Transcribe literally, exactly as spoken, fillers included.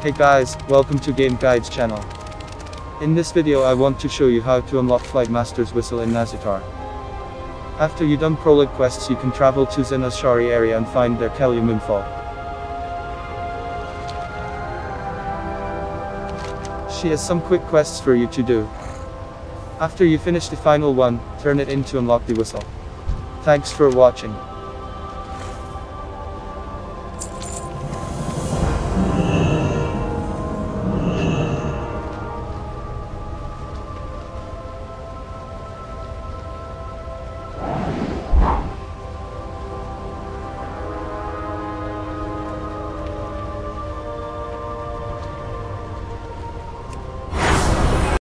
Hey guys, welcome to Game Guides channel. In this video I want to show you how to unlock Flight Master's Whistle in Nazjatar. After you done prologue quests you can travel to Nazjatar area and find their Kelya Moonfall. She has some quick quests for you to do. After you finish the final one, turn it in to unlock the whistle. Thanks for watching.